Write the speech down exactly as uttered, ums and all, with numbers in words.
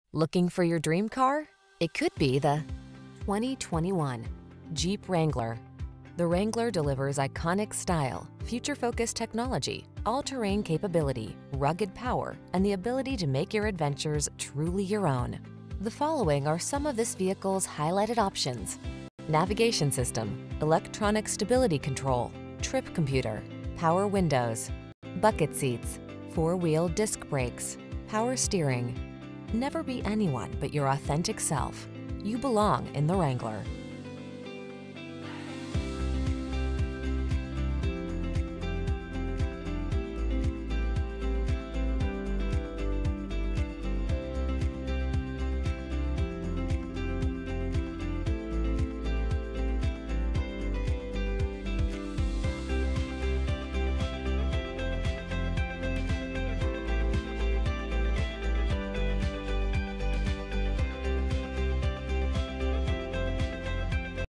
Looking for your dream car? It could be the twenty twenty-one Jeep Wrangler. The Wrangler delivers iconic style, future-focused technology, all-terrain capability, rugged power, and the ability to make your adventures truly your own. The following are some of this vehicle's highlighted options: navigation system, electronic stability control, trip computer, power windows, bucket seats, four-wheel disc brakes, power steering. Never be anyone but your authentic self. You belong in the Wrangler.